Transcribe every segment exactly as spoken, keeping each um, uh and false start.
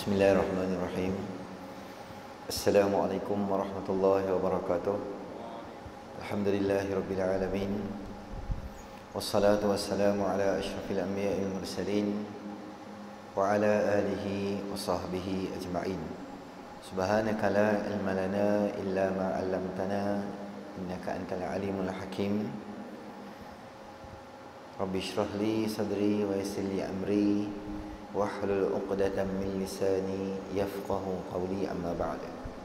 Bismillahirrahmanirrahim. Assalamualaikum warahmatullahi wabarakatuh. Alhamdulillahirabbil alamin. Wassalatu wassalamu ala asyrafil anbiya'il mursalin wa ala alihi wa sahbihi ajma'in. Subhanaka la ilma lana illa ma 'allamtana innaka antal alimul hakim. Rabbi shrah li sadri wa yassir li amri wahlul 'uqdatam min lisani yafqahu qawli, amma ba'd.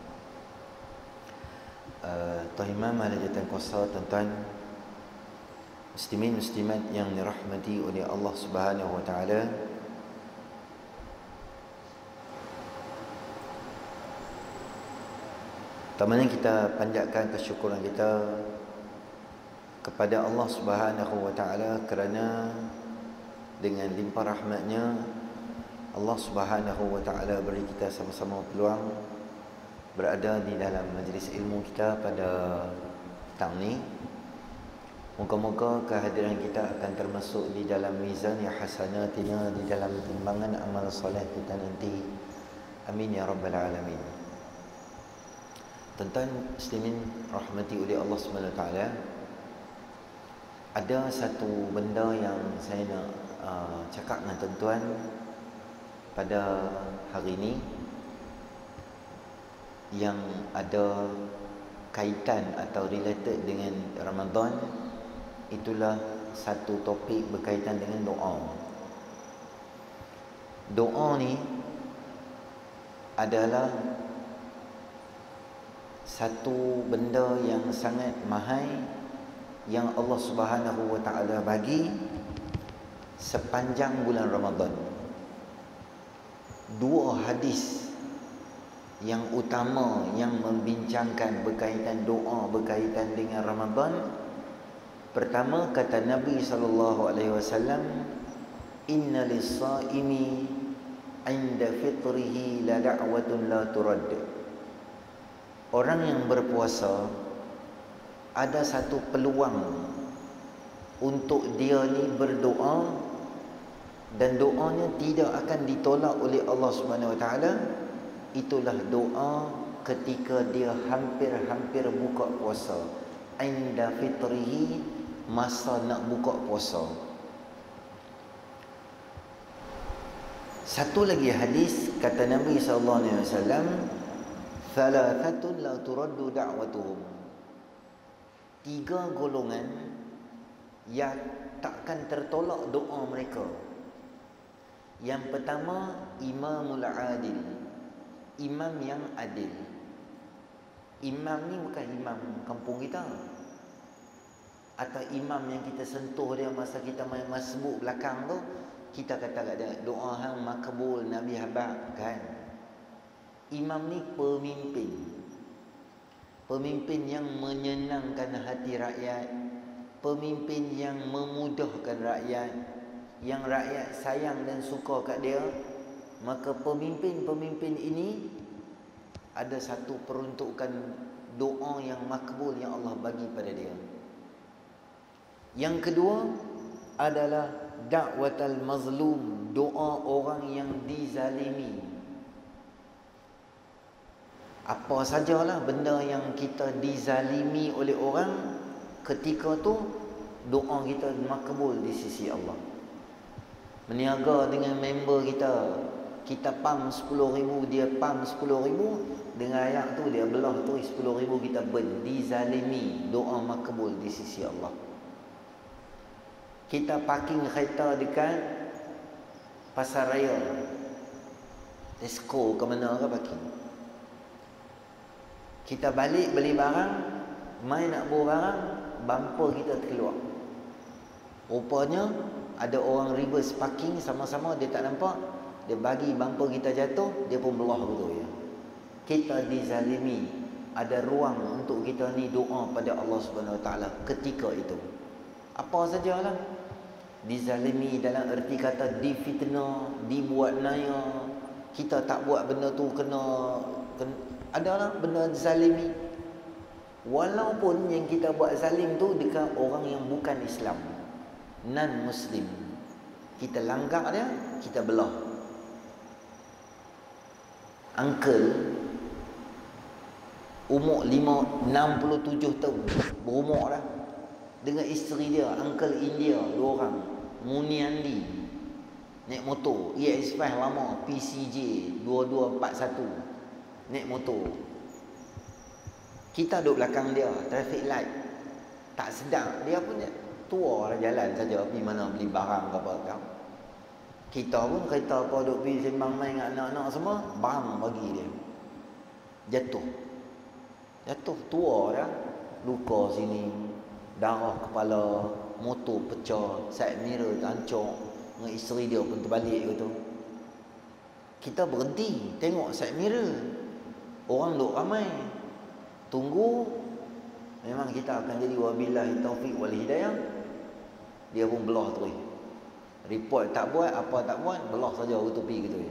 Uh, Tuan Imam Hajatan Qasar, tuan-tuan muslimin muslimat yang dirahmati oleh Allah Subhanahu wa taala. Pertama kita panjatkan kesyukuran kita kepada Allah Subhanahu wa taala kerana dengan limpah rahmatnya Allah Subhanahu wa taala beri kita sama-sama peluang berada di dalam majlis ilmu kita pada petang ni. Moga-moga kehadiran kita akan termasuk di dalam mizan ya hasanatina, di dalam timbangan amal soleh kita nanti. Amin ya rabbal alamin. Tuan-tuan muslimin rahmati oleh Allah Subhanahu wa taala, ada satu benda yang saya nak uh, cakap dengan tuan-tuan pada hari ini yang ada kaitan atau related dengan Ramadan. Itulah satu topik berkaitan dengan doa. Doa ni adalah satu benda yang sangat mahal yang Allah Subhanahu wa taala bagi sepanjang bulan Ramadan. Dua hadis yang utama yang membincangkan berkaitan doa berkaitan dengan Ramadan. Pertama, kata Nabi sallallahu alaihi wasallam, inna lis-saimi 'inda fitrihi la da'watun la turad. Orang yang berpuasa ada satu peluang untuk dia ni berdoa, dan doanya tidak akan ditolak oleh Allah Subhanahu wa taala. Itulah doa ketika dia hampir-hampir buka puasa, inda fitrihi, masa nak buka puasa. Satu lagi hadis kata Nabi sallallahu alaihi wasallam, thalathatun la turaddu da'watuhum. Tiga golongan yang takkan tertolak doa mereka. Yang pertama, imamul adil, imam yang adil. Imam ni bukan imam kampung kita, atau imam yang kita sentuh dia masa kita main masbuk belakang tu, kita kata kat dia, doa hang makbul Nabi habaq, kan? Imam ni pemimpin. Pemimpin yang menyenangkan hati rakyat, pemimpin yang memudahkan rakyat, yang rakyat sayang dan suka kat dia. Maka pemimpin-pemimpin ini ada satu peruntukan doa yang makbul yang Allah bagi pada dia. Yang kedua adalah da'watal mazlum, doa orang yang dizalimi. Apa sajalah benda yang kita dizalimi oleh orang, ketika tu doa kita makbul di sisi Allah. Meniaga dengan member kita, kita pam sepuluh ribu, dia pam sepuluh ribu, dengan ayat tu dia belah tu sepuluh ribu kita ben, dizalimi, doa makbul di sisi Allah. Kita parking kereta dekat pasar raya, Tesco ke mana ke parking, kita balik beli barang, mai nak bawa barang, bumper kita terkeluar. Rupanya ada orang reverse parking sama-sama, dia tak nampak, dia bagi bumper kita jatuh, dia pun belah betul ya. Kita dizalimi, ada ruang untuk kita ni doa pada Allah Subhanahu wa taala ketika itu. Apa sajalah. Dizalimi dalam erti kata difitnah, dibuat naya, kita tak buat benda tu kena, kena adalah benda zalimi. Walaupun yang kita buat zalim tu dekat orang yang bukan Islam, non muslim, kita langgar dia, kita belah. uncle umur lima enam puluh tujuh tahun, berumur dah, dengan isteri dia, uncle India, dua orang, Muniandi, naik motor E X lima lama, P C J dua dua empat satu, naik motor. Kita duduk belakang dia, traffic light, tak sedang, dia pun tua lah, jalan saja pergi mana beli barang ke apa kau. Kita pun kereta apa duduk pergi sembang main dengan anak-anak semua, bang bagi dia, jatuh jatuh tua dah, luka sini, darah kepala, motor pecah, side mirror hancur, dengan isteri dia pun terbalik gitu. Kita berhenti tengok side mirror, orang duk ramai, tunggu. Memang kita akan jadi wabillahi taufiq wal hidayah. Dia pun belah terus, report tak buat, apa tak buat, belah saja utupi gitu ya.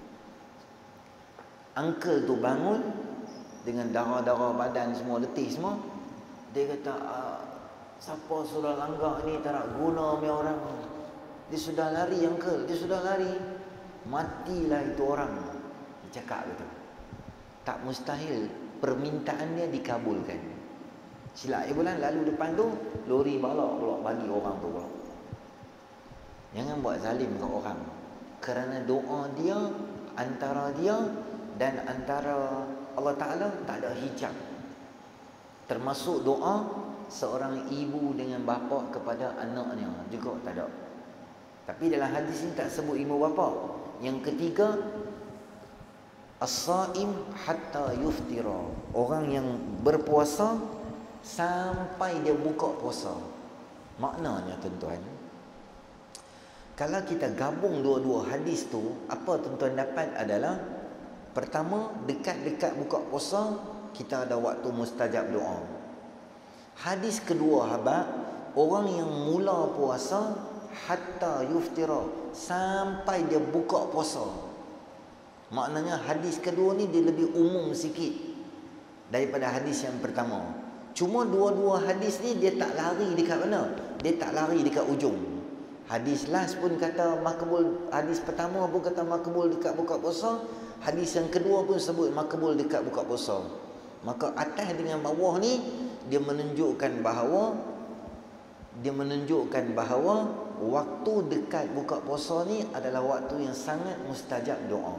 Uncle tu bangun dengan darah-darah badan semua, letih semua. Dia kata, siapa sudah langgar ni tak nak guna punya orang. Dia sudah lari uncle, dia sudah lari. Matilah itu orang. Dia cakap gitu. Tak mustahil permintaan dia dikabulkan. Silap ya bulan lalu depan tu, lori balak pula bagi orang tu pula. Jangan buat zalim ke orang. Kerana doa dia, antara dia dan antara Allah Ta'ala tak ada hijab. Termasuk doa seorang ibu dengan bapa kepada anaknya juga tak ada. Tapi dalam hadis ini tak sebut ibu bapa. Yang ketiga, as-saim hatta yuftira, orang yang berpuasa sampai dia buka puasa. Maknanya tuan-tuan, kalau kita gabung dua-dua hadis tu, apa tuan-tuan dapat adalah, pertama, dekat-dekat buka puasa kita ada waktu mustajab doa. Hadis kedua habaq, orang yang mula puasa hatta yuftira, sampai dia buka puasa. Maknanya hadis kedua ni dia lebih umum sikit daripada hadis yang pertama. Cuma dua-dua hadis ni dia tak lari dekat mana? Dia tak lari dekat ujung. Hadis last pun kata makbul, hadis pertama pun kata makbul dekat buka puasa, hadis yang kedua pun sebut makbul dekat buka puasa. Maka atas dengan bawah ni dia menunjukkan bahawa dia menunjukkan bahawa waktu dekat buka puasa ni adalah waktu yang sangat mustajab doa.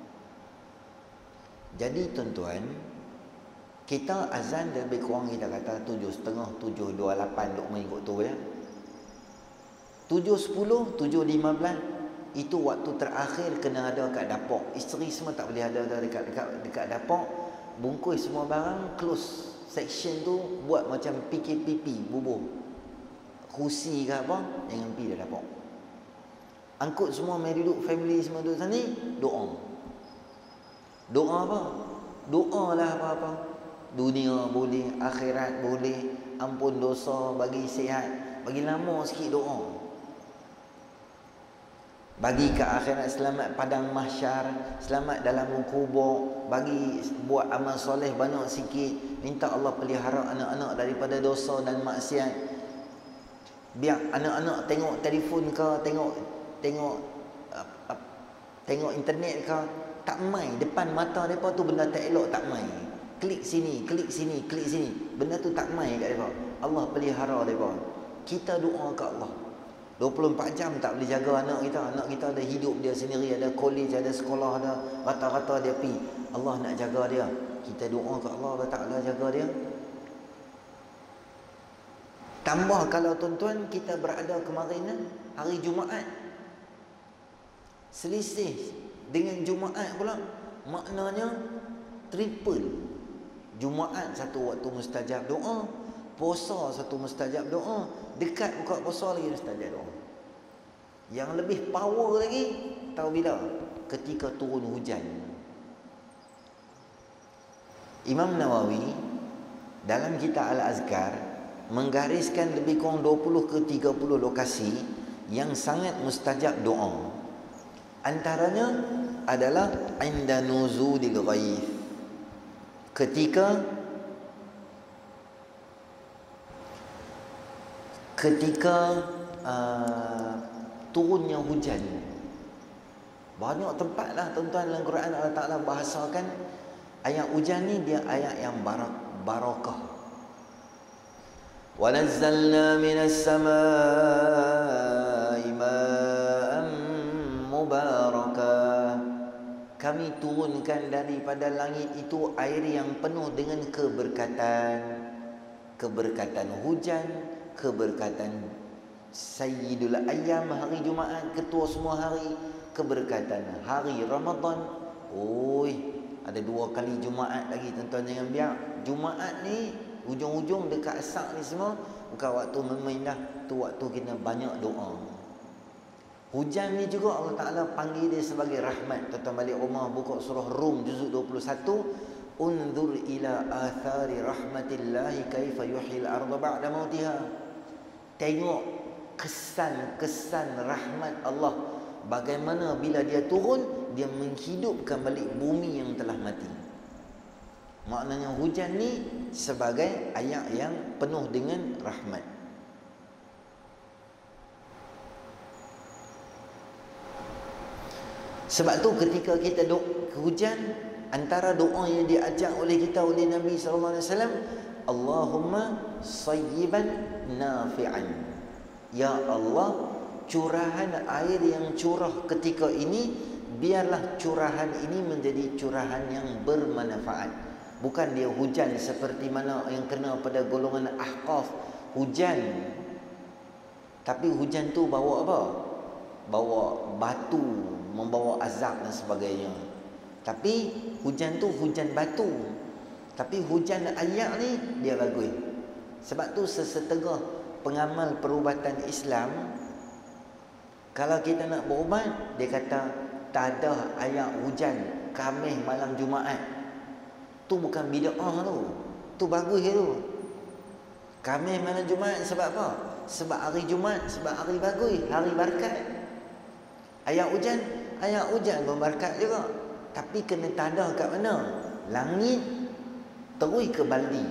Jadi tuan-tuan, kita azan lebih kurang kita kata tujuh setengah, tujuh dua lapan duk mengikut tu ya. Tujuh sepuluh, tujuh lima belas itu waktu terakhir kena ada kat dapur. Isteri semua tak boleh ada dekat dekat dekat dapur. Bungkus semua barang, close section tu, buat macam P K P P, bubuh kursi ke apa, jangan pergi dah dapur. Angkut semua, mari duduk family semua duduk sana, doa. Doa apa? Doa lah apa-apa. Dunia boleh, akhirat boleh, ampun dosa, bagi sihat, bagi lama sikit doa. Bagi ke akhirat, selamat padang mahsyar, selamat dalam kubur, bagi buat amal soleh banyak sikit, minta Allah pelihara anak-anak daripada dosa dan maksiat. Biar anak-anak tengok telefon ke, tengok tengok uh, uh, tengok internet ke, tak main depan mata mereka tu benda tak elok, tak main. Klik sini, klik sini, klik sini, benda tu tak main kat mereka. Allah pelihara mereka. Kita doa ke Allah. dua puluh empat jam tak boleh jaga anak kita. Anak kita ada hidup dia sendiri, ada college, ada sekolah, ada rata-rata dia pergi. Allah nak jaga dia. Kita doa ke Allah, Allah Ta'ala jaga dia. Tambah kalau tuan-tuan kita berada kemarin hari Jumaat, selisih dengan Jumaat pula, maknanya triple. Jumaat satu waktu mustajab doa, puasa satu mustajab doa, dekat buka puasa lagi mustajab doa. Yang lebih power lagi tahu bila? Ketika turun hujan. Imam Nawawi dalam kitab Al-Azkar menggariskan lebih kurang dua puluh ke tiga puluh lokasi yang sangat mustajab doa. Antaranya adalah inda nuzulil ghaith, ketika ketika uh, turunnya hujan. Banyak tempat lah tuan-tuan dalam Quran Allah Ta'ala bahasakan ayat hujan ni dia ayat yang barak, barakah. وَنَزَّلْنَا مِنَ السَّمَاءِ مَاءً مُبَارَكًا. Kami turunkan daripada langit itu air yang penuh dengan keberkatan. Keberkatan hujan, keberkatan Sayyidul Ayyam, hari Jumaat, ketua semua hari, keberkatan hari Ramadan. Oi, ada dua kali Jumaat lagi tuan-tuan, jangan biar Jumaat ni hujung-hujung dekat asak ni semua bukan waktu main dah, tu waktu kita banyak doa. Hujan ni juga Allah Ta'ala panggil dia sebagai rahmat. Tuan-tuan balik rumah buka surah Rum juzuk dua puluh satu, unzur ila athari rahmatillahi kaifa yuhyil arda ba'da mautiha. Tengok kesan-kesan rahmat Allah, bagaimana bila dia turun dia menghidupkan balik bumi yang telah mati. Maknanya hujan ni sebagai ayat yang penuh dengan rahmat. Sebab tu ketika kita doa hujan, antara doa yang diajar oleh kita oleh Nabi sallallahu alaihi wasallam, Allahumma sayyiban nafi'an. Ya Allah, curahan air yang curah ketika ini, biarlah curahan ini menjadi curahan yang bermanfaat. Bukan dia hujan seperti mana yang kena pada golongan Ahqaf, hujan tapi hujan tu bawa apa? Bawa batu, membawa azab dan sebagainya. Tapi hujan tu hujan batu. Tapi hujan ayat ni dia bagus. Sebab tu sesetengah pengamal perubatan Islam, kalau kita nak berubat, dia kata tak ada ayat hujan Khamis malam Jumaat. Tu bukan bid'ah tu. Tu bagus tu. Khamis malam Jumaat sebab apa? Sebab hari Jumaat, sebab hari bagus, hari berkat. Ayat hujan, ayat hujan berberkat juga. Tapi kena tadah kat mana? Langit terus ke baldi.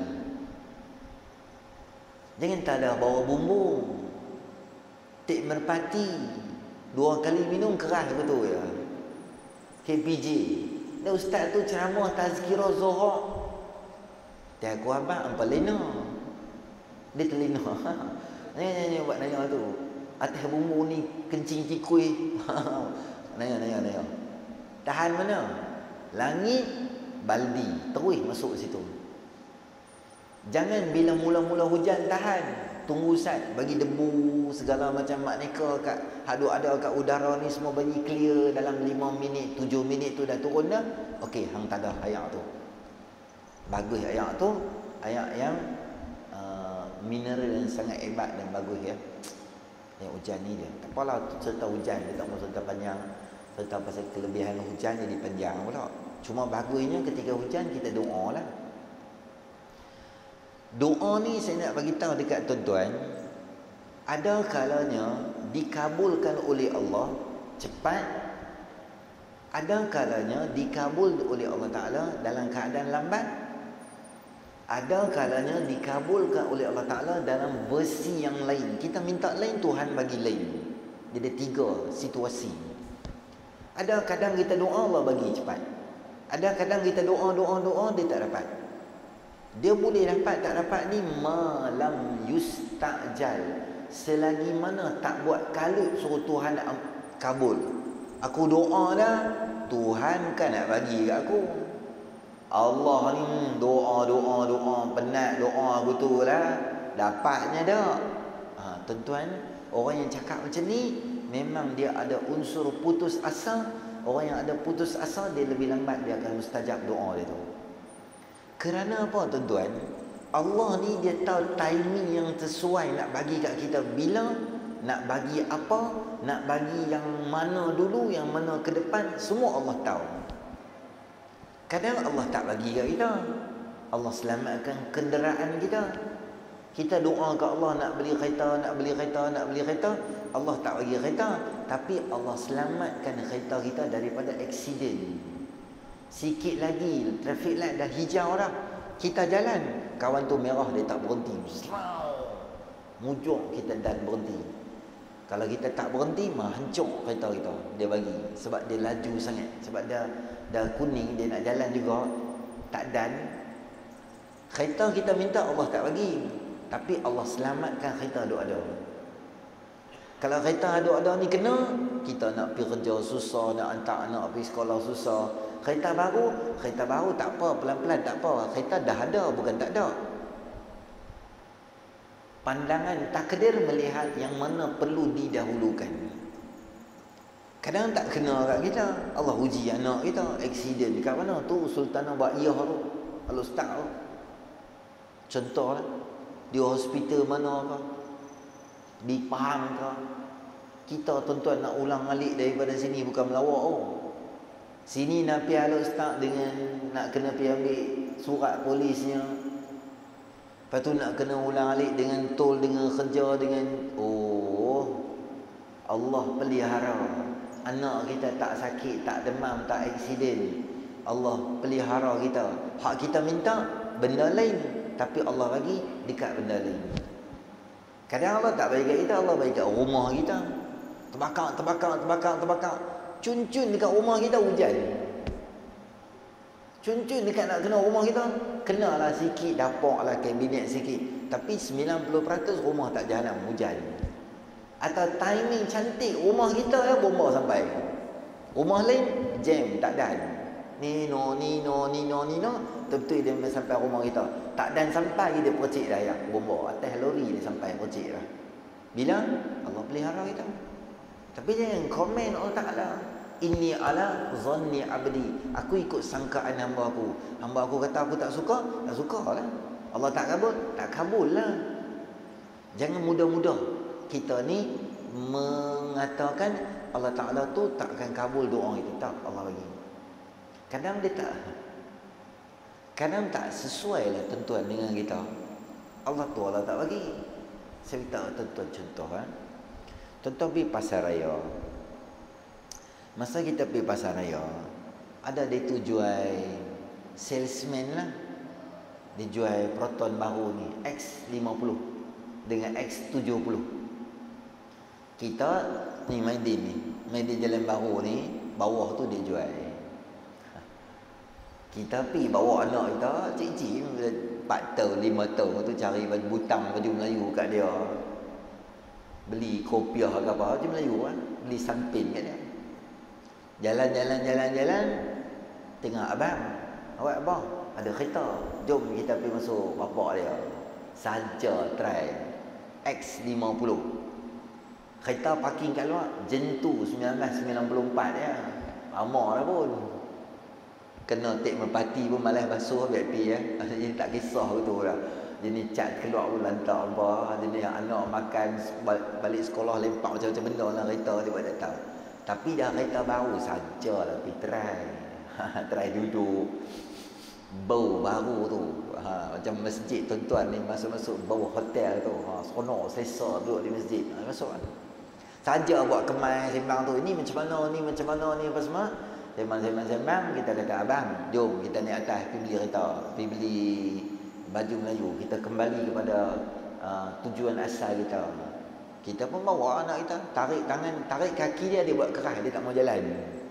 Jangan tadah bawa bumbung. Tik merpati. Dua kali minum keras betul ya. K P J. Dan ustaz tu ceramah tazkirah Zuhur. Dia aku abang apa lena. Dia telina. Nanya-nanya buat nanya tu. Atas bumbu ni kencing cikui. Nanya-nanya nanya. Tahan mana? Langit, baldi. Terus masuk situ. Jangan bila mula-mula hujan tahan. Tunggu sat, bagi debu segala macam makneka kat hadu ada kat udara ni semua bagi clear dalam lima minit, tujuh minit tu dah turun dah. Okey, hang tak ada ayat tu. Bagus ayat tu, ayat yang uh, mineral yang sangat hebat dan bagus ya. Yang hujan ni dia. Tak apalah cerita hujan, dia tak mahu cerita panjang. Cerita pasal kelebihan hujan jadi panjang pula. Cuma bagusnya ketika hujan kita doa lah. Doa ni saya nak bagi tahu dekat tuan-tuan, ada kalanya dikabulkan oleh Allah cepat, ada kalanya dikabul oleh Allah Ta'ala dalam keadaan lambat, ada kalanya dikabulkan oleh Allah Ta'ala dalam versi yang lain. Kita minta lain, Tuhan bagi lain. Jadi tiga situasi. Ada kadang kita doa Allah bagi cepat, ada kadang kita doa doa doa dia tak dapat. Dia boleh dapat tak dapat ni malam yustajal, selagi mana tak buat kalut suruh Tuhan nak kabul. Aku doa dah, Tuhan kan nak bagi kat aku. Allah ni doa doa doa penat doa betul lah, dapatnya dak. Ha, tuan-tuan, orang yang cakap macam ni memang dia ada unsur putus asa. Orang yang ada putus asa, dia lebih lambat dia akan mustajab doa dia tu. Kerana apa tuan-tuan? Allah ni dia tahu timing yang sesuai nak bagi kat kita bila, nak bagi apa, nak bagi yang mana dulu, yang mana ke depan, semua Allah tahu. Kadang Allah tak bagi kat kita, Allah selamatkan kenderaan kita. Kita doa kat Allah nak beli kereta, nak beli kereta, nak beli kereta, Allah tak bagi kereta, tapi Allah selamatkan kereta kita daripada aksiden. Sikit lagi traffic light dah hijau dah, kita jalan, kawan tu merah dia tak berhenti, mujuk kita dan berhenti. Kalau kita tak berhenti, mah hancur kereta kita. Dia bagi. Sebab dia laju sangat. Sebab dah, dah kuning, dia nak jalan juga. Tak dan. Kereta kita minta, Allah tak bagi. Tapi Allah selamatkan kereta ada-ada. Kalau kereta ada-ada ni kena, kita nak pergi kerja susah, nak hantar anak pergi sekolah susah. Kereta baru, kereta baru tak apa, pelan-pelan tak apa. Kereta dah ada, bukan tak ada. Pandangan takdir melihat yang mana perlu didahulukan. Kadang tak kena kat kita. Allah uji anak kita, aksiden kat mana tu Sultanah Ba'iyah tu, Al-Ustaz tu. Contohlah, di hospital mana ke, di Pahang ke. Kita tuan-tuan nak ulang alik daripada sini, bukan melawak oh. Sini nak pergi Al-Ustaz dengan nak kena pergi ambil surat polisnya. Lepas tu nak kena ulang alik dengan tol, dengan kerja, dengan oh, Allah pelihara anak kita tak sakit, tak demam, tak aksiden. Allah pelihara kita. Hak kita minta benda lain, tapi Allah bagi dekat benda lain. Kadang Allah tak bagi kat kita, Allah bagi kat rumah kita. Terbakar, terbakar, terbakar, terbakar. Cun-cun dekat rumah kita hujan. Cun-cun dekat nak kena rumah kita, kenalah sikit, dapaklah kabinet sikit. Tapi sembilan puluh peratus rumah tak jalan, hujan. Atau timing cantik rumah kita ya, bomba sampai. Rumah lain jam, tak dan. Ni no, ni no, ni no, ni no. Betul-betul dia sampai rumah kita. Tak dan sampai dia percik dah ya, bomba. Atas lori dia sampai percik dah. Bila? Allah pelihara kita. Tapi jangan komen Allah Ta'ala. Inni ala zanni abdi. Aku ikut sangkaan hamba aku. Hamba aku kata aku tak suka, tak suka lah. Allah tak kabul, tak kabul lah. Jangan mudah-mudah kita ni mengatakan Allah Ta'ala tu takkan kabul doa itu. Tak, Allah bagi. Kadang dia tak, kadang tak sesuai lah tentuan dengan kita. Allah tu Allah tak bagi. Saya minta tentuan contoh kan. Contoh pergi pasar raya. Masa kita pergi pasar raya, ada dia tu jual salesman lah. Dia jual Proton baru ni, X lima puluh dengan X tujuh puluh. Kita ni main di ni, main di jalan baru ni, bawah tu dia jual. Kita pergi bawa anak kita, cik-cik empat tahun, lima tahun tu cari baju butang, baju Melayu kat dia. Beli kopiah ke apa, baju Melayu kan, beli samping kat dia. Jalan-jalan jalan-jalan, tengok abang, awak abang, ada kereta, jom kita pergi masuk bapak dia. Saja try X lima puluh. Kereta parking kat luar, Jentu seribu sembilan ratus sembilan puluh empat ya. Lama dah pun. Kena tek merpati pun malas basuh biar pi ya. Jadi tak kisah betul dah. Jadi cat keluar pun lantak apa. Jadi yang anak makan balik sekolah lempak macam-macam benda lah kereta dia buat datang. Tapi dah kereta baru sajalah pergi try. Try duduk. Bau baru tu. Ha, macam masjid tuan-tuan ni masuk-masuk bau hotel tu. Ha, seronok selesa duduk di masjid. Ha, masuk kan. Saja buat kemas sembang tu. Ini macam mana, ni macam mana, ni apa semua. Sembang-sembang-sembang kita kata abang, jom kita naik atas pergi beli kereta, pergi beli baju Melayu. Kita kembali kepada uh, tujuan asal kita. Kita pun bawa anak kita, tarik tangan, tarik kaki dia, dia buat keras, dia tak mau jalan.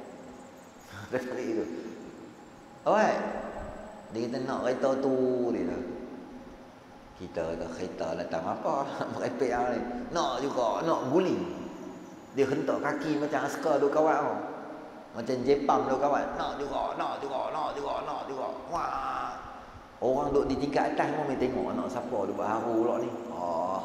Dia tarik itu. Alright. Dia kata nak kereta tu dia kata. Kita kata kereta datang apa? Merepek lah ni. Nak juga, nak guling. Dia hentak kaki macam askar duk kawat tau. Macam Jepang duk kawat. Nak juga, nak juga, nak juga, nak juga. Wah. Orang duk di tingkat atas pun main tengok anak siapa duk berharu pula ni. Oh.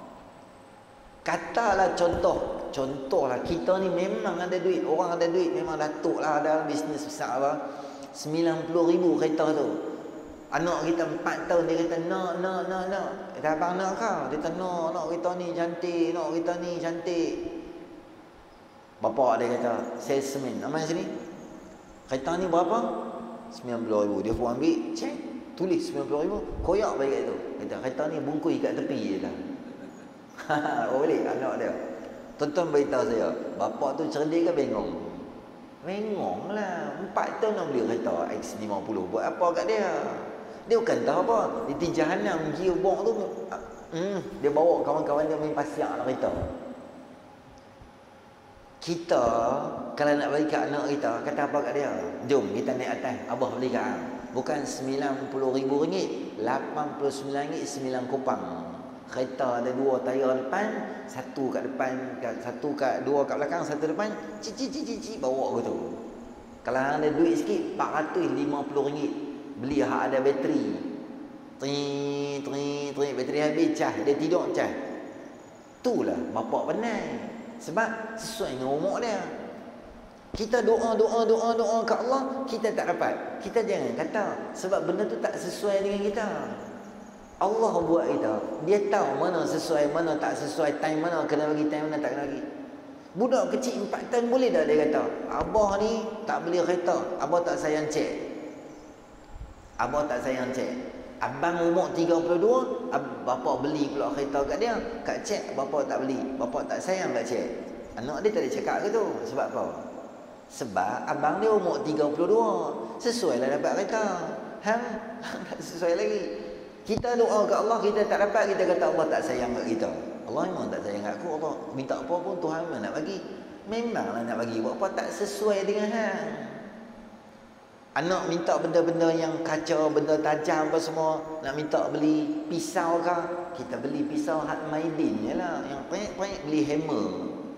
Katalah contoh, contohlah kita ni memang ada duit, orang ada duit, memang datuk lah ada bisnes besar apa. sembilan puluh ribu kereta tu. Anak kita empat tahun dia kata nak, nak, nak, nak. Kata abang nak kau? Dia kata nak, nak kereta ni cantik, nak kereta ni cantik. Bapak dia kata, salesman, aman sini. Kereta ni berapa? sembilan puluh ribu. Dia pun ambil, cek, tulis sembilan puluh ribu. Koyak balik kat tu. Kata kereta ni bungkui kat tepi je dah. Oh balik anak dia. Tuan-tuan beritahu saya, bapak tu cerdik ke bengong? Bengong lah. Empat tahun nak beli kereta X lima puluh. Buat apa kat dia? Dia bukan tahu apa. Di Tijahanam, gearbox tu, hmm, dia bawa kawan-kawan dia main pasiak lah kereta. Kita kalau nak bagi kat anak kita, kata apa kat dia? Jom kita naik atas, abah beli kat hang. Bukan sembilan puluh ribu ringgit, lapan puluh sembilan ringgit sembilan kupang. Kereta ada dua tayar depan, satu kat depan, satu kat dua kat belakang, satu depan, cici cici cici bawa gitu. Kalau hang ada duit sikit, empat ratus lima puluh ringgit beli hak ada bateri. Tri tri tri bateri habis cah, dia tidur cah. Itulah bapak pandai. Sebab sesuai dengan umur dia. Kita doa, doa, doa, doa ke Allah, kita tak dapat. Kita jangan kata sebab benda tu tak sesuai dengan kita. Allah buat kita. Dia tahu mana sesuai, mana tak sesuai, time mana kena bagi, time mana tak kena bagi. Budak kecil empat tahun boleh tak dia kata, abah ni tak beli kereta, abah tak sayang cek. Abah tak sayang cek. Abang umur tiga puluh dua, ab, bapak beli pula kereta kat dia. Kat cek, bapak tak beli. Bapak tak sayang kat cek. Anak dia tak ada cakap ke tu. Sebab apa? Sebab abang dia umur tiga puluh dua. Sesuai lah dapat kereta. Hang, hang tak sesuai lagi. Kita doa kat Allah, kita tak dapat, kita kata Allah tak sayang kat kita. Allah memang tak sayang kat aku. Allah minta apa pun Tuhan memang nak bagi. Memanglah nak bagi. Buat apa tak sesuai dengan hang. Anak minta benda-benda yang kacau, benda tajam apa semua, nak minta beli pisau ke, kita beli pisau hat maidin je lah. Yang banyak-banyak beli hammer.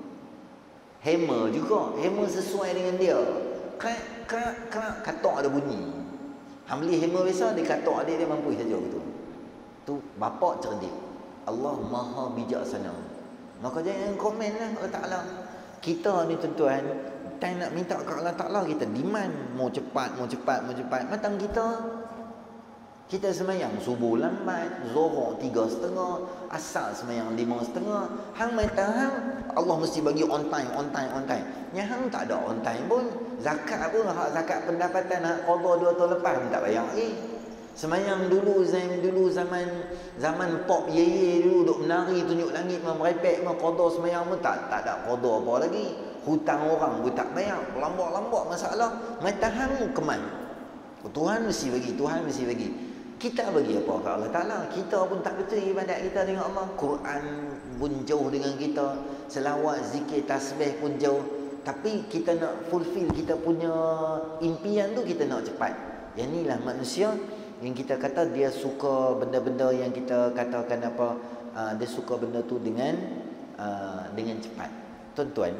Hammer juga, hammer sesuai dengan dia. Krak, krak, krak, katok ada bunyi. Hang beli hammer biasa, dia katok adik dia mampu saja gitu. Tu bapak cerdik. Allah Maha bijaksana. Maka jangan komen lah Allah Ta'ala. Kita ni tuan-tuan, time nak minta ke Allah Ta'ala, kita demand mau cepat, mau cepat, mau cepat. Matang kita, kita semayang subuh lambat, zuhur tiga setengah, asar semayang lima setengah. Hang mata hang, Allah mesti bagi on time, on time, on time. Yang hang tak ada on time pun, zakat pun, hak zakat pendapatan, hak qadha dua tahun lepas pun tak bayar lagi. Semayang dulu, zaman dulu zaman zaman pop ye ye dulu duk menari tunjuk langit, merepek, qadha semayang pun tak tak ada qadha apa lagi. Hutang orang pun tak bayar, lambak-lambak masalah. Mata hang keman. Tuhan mesti bagi, Tuhan mesti bagi. Kita bagi apa ke Allah Ta'ala? Kita pun tak betul ibadat kita dengan Allah. Quran pun jauh dengan kita, selawat, zikir, tasbih pun jauh. Tapi kita nak fulfill kita punya impian tu, kita nak cepat. Yang inilah manusia yang kita kata dia suka benda-benda yang kita katakan apa, uh, dia suka benda tu dengan uh, dengan cepat. Tuan-tuan,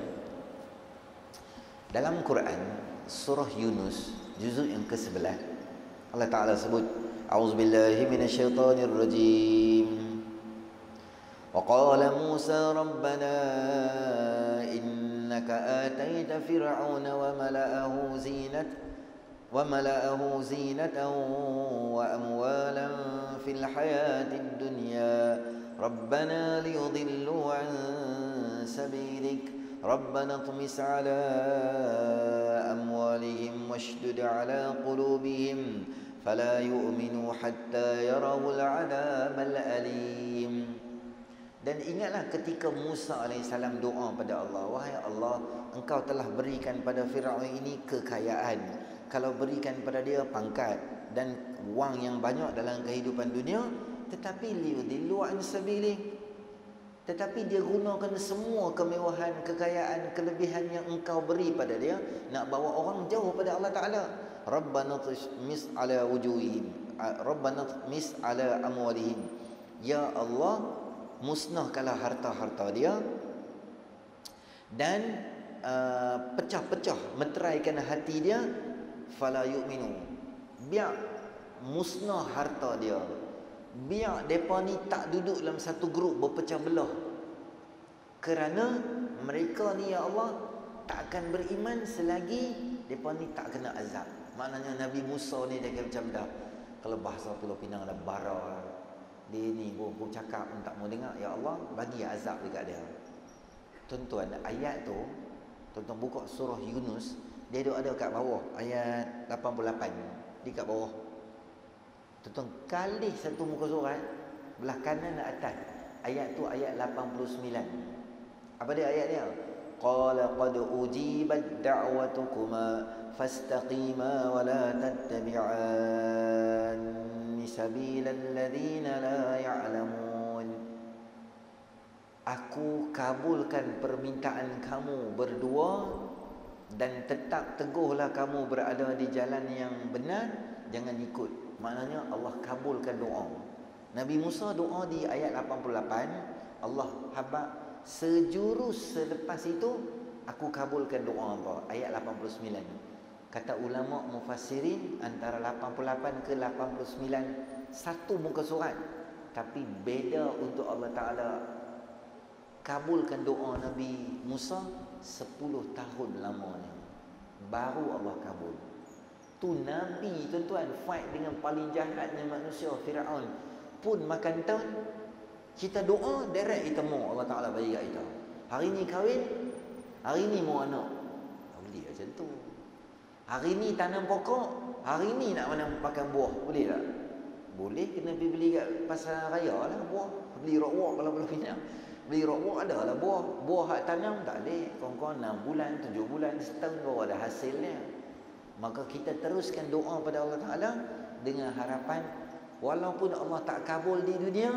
dalam Quran surah Yunus juzuk yang kesebelas, Allah Ta'ala sebut, A'udzubillahi minasyaitanir rajim. Wa qala Musa rabbana innaka ataita fir'auna wa mala'ahu zinat wa mala'ahu zinatan wa amwalan fil hayatid dunya rabbana liyudillu an sabilik ربنا اطمس على أموالهم واشدد على قلوبهم فلا يؤمنوا حتى يروا العذاب الأليم. Dan ingatlah ketika Musa alaihissalam doa pada Allah, wahai Allah, engkau telah berikan pada Firaun ini kekayaan, kalau berikan pada dia pangkat dan wang yang banyak dalam kehidupan dunia, tetapi liyudillu an sabilik, tetapi dia gunakan semua kemewahan, kekayaan, kelebihan yang engkau beri pada dia nak bawa orang jauh pada Allah Ta'ala. Rabbana tmis ala wujuhihim, Rabbana tmis ala amwalihim. Ya Allah, musnahkanlah harta-harta dia dan uh, pecah-pecah, meteraikan hati dia. Fala yu'minu, biar musnah harta dia, biar mereka ni tak duduk dalam satu grup berpecah belah. Kerana mereka ni ya Allah tak akan beriman selagi mereka ni tak kena azab. Maknanya Nabi Musa ni dia macam dah, kalau bahasa Pulau Pinang ada bara, dia ni aku cakap pun tak mau dengar. Ya Allah, bagi azab dekat dia. Tuan-tuan, ayat tu, tuan-tuan buka surah Yunus, dia ada ada kat bawah, ayat lapan puluh lapan, di kat bawah. Tuan-tuan kali satu muka surat, belah kanan dan atas, ayat tu ayat lapan puluh sembilan. Apa dia ayat dia? Qala qad ujibat da'watukuma fastaqima wa la tattabi'an sabilal ladzina la ya'lamun. aku kabulkan permintaan kamu berdua dan tetap teguhlah kamu berada di jalan yang benar, jangan ikut. Maknanya Allah kabulkan doa. Nabi Musa doa di ayat lapan puluh lapan, Allah habaq sejurus selepas itu aku kabulkan doa apa? Ayat lapan puluh sembilan. Kata ulama mufassirin antara lapan puluh lapan ke lapan puluh sembilan satu muka surat, tapi beza untuk Allah Taala kabulkan doa Nabi Musa sepuluh tahun lamanya baru Allah kabul. Tu Nabi tuan-tuan fight dengan paling jahatnya manusia, Firaun pun makan tahun. Kita doa direct kita mau Allah Taala bagi kat kita. Hari ni kahwin, hari ni mau anak. Tak boleh macam tu. Hari ni tanam pokok, hari ni nak mana makan buah, boleh tak? Boleh, kena pergi beli kat pasar raya lah buah. Beli rokwak kalau belum pinang. Beli rokwak ada lah buah. Buah hak tanam tak boleh. Kawan-kawan enam bulan, tujuh bulan, setahun baru ada hasilnya. Maka kita teruskan doa pada Allah Ta'ala dengan harapan walaupun Allah tak kabul di dunia,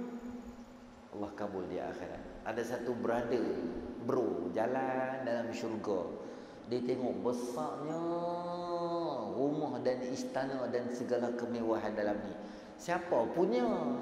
Allah kabul di akhirat. Ada satu brother, bro, jalan dalam syurga. Dia tengok besarnya rumah dan istana dan segala kemewahan dalam ni. Siapa punya?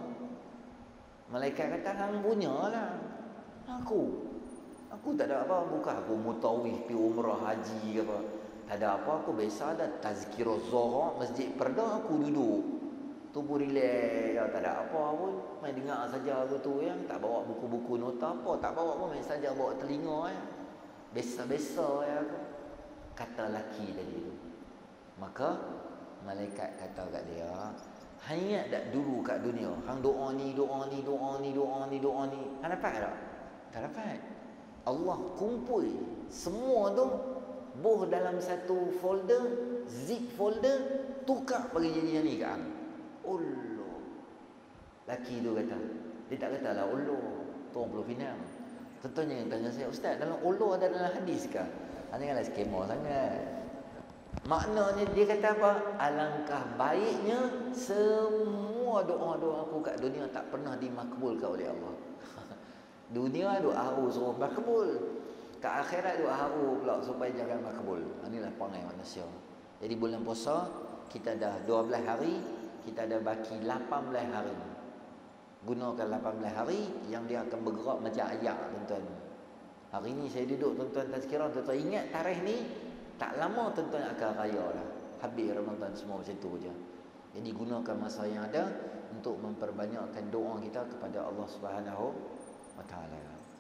Malaikat kata, hang punya lah. Aku Aku tak ada apa. Bukan aku mutawif pi umrah haji ke apa. Tak ada apa. Aku biasa ada tazkirah Zohar masjid Perda, aku duduk tubuh relax ya, tak ada apa pun. Main dengar saja aku tu yang tak bawa buku-buku nota apa, tak bawa pun, main saja bawa telinga ya. Biasa-biasa ya aku. Kata laki tadi tu. Maka malaikat kata kat dia, hang ingat tak dulu kat dunia hang doa ni, doa ni, doa ni, doa ni, doa ni, hang dapat tak? Tak dapat. Allah kumpul semua tu boh dalam satu folder, zip folder, tukar bagi jadi yang ni kat hang. Allah. Laki tu kata, dia tak kata lah Allah tuan puluh pinang. Tentunya yang tanya saya, Ustaz, dalam Allah ada dalam hadis ke? Ha, janganlah skema sangat. Maknanya dia kata apa? Alangkah baiknya semua doa-doa aku kat dunia tak pernah dimakbulkan oleh Allah. Dunia doa aku suruh makbul, kat akhirat doa aku pula supaya jangan makbul. Inilah perangai manusia. Jadi bulan puasa kita dah dua belas hari, kita ada baki lapan belas hari. Gunakan lapan belas hari yang dia akan bergerak macam ayak, tuan-tuan. Hari ni saya duduk tuan-tuan tazkirah, tuan-tuan ingat tarikh ni tak lama tuan-tuan akan raya lah. Habis Ramadan semua macam tu je. Jadi gunakan masa yang ada untuk memperbanyakkan doa kita kepada Allah Subhanahu wa taala.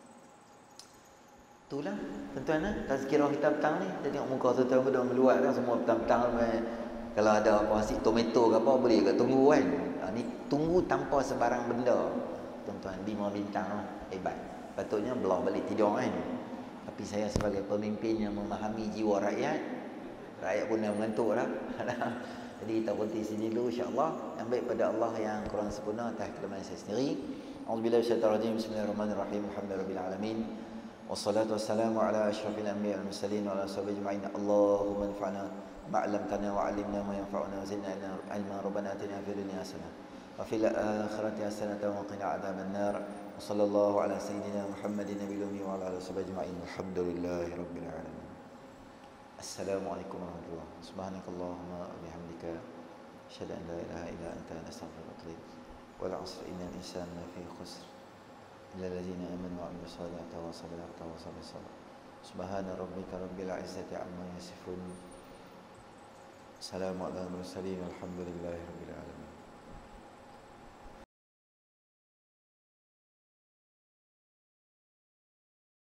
Itulah tuan-tuan eh, tazkirah kita petang ni. Kita tengok muka tuan-tuan dah meluat dah semua petang-petang. Kalau ada apa asyik tomato ke apa boleh ke tunggu kan. Ha, ni tunggu tanpa sebarang benda. Tuan-tuan lima bintang lah. Hebat. Patutnya belah balik tidur kan. Tapi saya sebagai pemimpin yang memahami jiwa rakyat, rakyat pun dah mengantuk lah. Jadi kita berhenti sini dulu insya-Allah. Yang baik pada Allah, yang kurang sempurna atas kelemahan saya sendiri. A'udzubillahi minasyaitonir rajim. Bismillahirrahmanirrahim. Alhamdulillahirabbil alamin. Wassalatu wassalamu ala asyrafil anbiya'i wal mursalin wa ala sahbihi ajma'in. Allahumma anfa'na ma 'allamtana wa 'allimna ma yanfa'una wa zidna ilma. Rabbana atina fid dunya hasanah wa fil akhirati hasanah wa qina 'adzaban nar. وصلى الله على سيدنا محمد النبي الأمي وعلى آله وصحبه أجمعين والحمد لله رب العالمين. السلام عليكم ورحمة الله. سبحانك اللهم وبحمدك أشهد أن لا إله إلا أنت نستغفرك ونتوب إليك. والعصر إن الإنسان لفي خسر إلا الذين آمنوا وعملوا الصالحات وتواصوا بالحق وتواصوا بالصبر. سبحان ربك رب العزة عما يصفون. سلام على المرسلين والحمد لله رب العالمين.